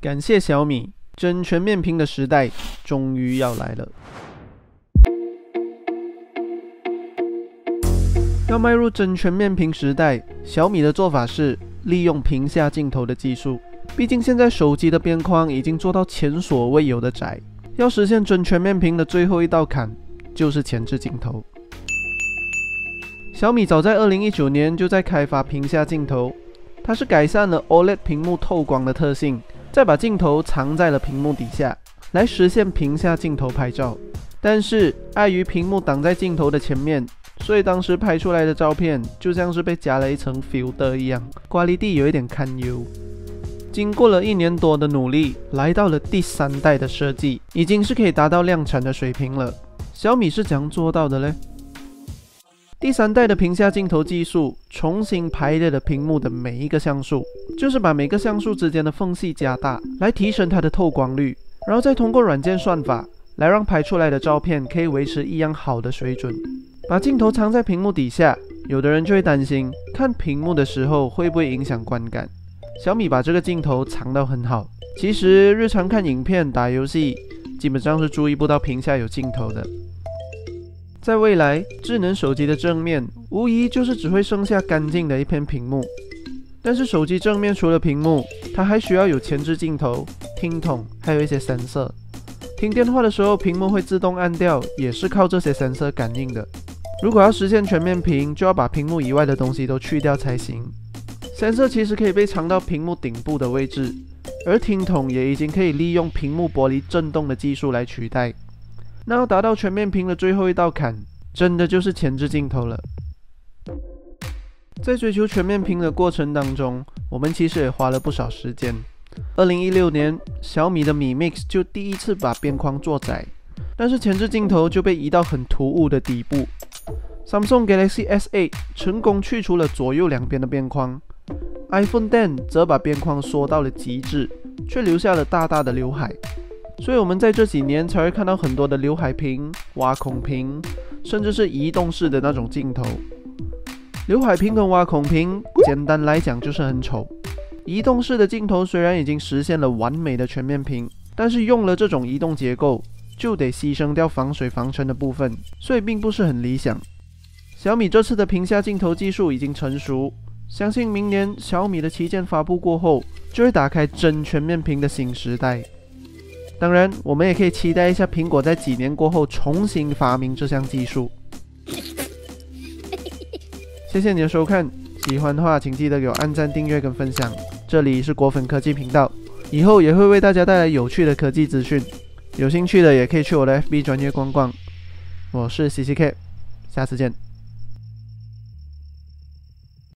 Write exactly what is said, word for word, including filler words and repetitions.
感谢小米，真全面屏的时代终于要来了。要迈入真全面屏时代，小米的做法是利用屏下镜头的技术。毕竟现在手机的边框已经做到前所未有的窄，要实现真全面屏的最后一道坎，就是前置镜头。小米早在二零一九年就在开发屏下镜头，它是改善了 O L E D 屏幕透光的特性，再把镜头藏在了屏幕底下，来实现屏下镜头拍照。但是碍于屏幕挡在镜头的前面，所以当时拍出来的照片就像是被加了一层 filter 一样，挂力地有一点堪忧。经过了一年多的努力，来到了第三代的设计，已经是可以达到量产的水平了。小米是怎样做到的呢？第三代的屏下镜头技术重新排列了屏幕的每一个像素，就是把每个像素之间的缝隙加大，来提升它的透光率，然后再通过软件算法来让拍出来的照片可以维持一样好的水准。把镜头藏在屏幕底下，有的人就会担心看屏幕的时候会不会影响观感。小米把这个镜头藏到很好，其实日常看影片、打游戏基本上是注意不到屏下有镜头的。在未来，智能手机的正面无疑就是只会剩下干净的一片屏幕，但是手机正面除了屏幕，它还需要有前置镜头、听筒，还有一些 sensor。听电话的时候屏幕会自动暗掉，也是靠这些 sensor 感应的。如果要实现全面屏，就要把屏幕以外的东西都去掉才行。sensor 其实可以被藏到屏幕顶部的位置，而听筒也已经可以利用屏幕玻璃震动的技术来取代。那要达到全面屏的最后一道坎，真的就是前置镜头了。在追求全面屏的过程当中，我们其实也花了不少时间。二零一六年，小米的Mi Mix 就第一次把边框做窄，但是前置镜头就被移到很突兀的底部。Samsung Galaxy S 八 成功去除了左右两边的边框， iPhone X 则把边框缩到了极致，却留下了大大的刘海。所以我们在这几年才会看到很多的刘海屏、挖孔屏，甚至是移动式的那种镜头。刘海屏跟挖孔屏，简单来讲就是很丑。移动式的镜头虽然已经实现了完美的全面屏，但是用了这种移动结构，就得牺牲掉防水防尘的部分，所以并不是很理想。小米这次的屏下镜头技术已经成熟，相信明年小米的旗舰发布过后，就会打开真全面屏的新时代。当然，我们也可以期待一下苹果在几年过后重新发明这项技术。谢谢你的收看，喜欢的话请记得给我按赞、订阅跟分享。这里是果粉科技频道，以后也会为大家带来有趣的科技资讯，有兴趣的也可以去我的 F B 专页逛逛。我是 C C K， 下次见。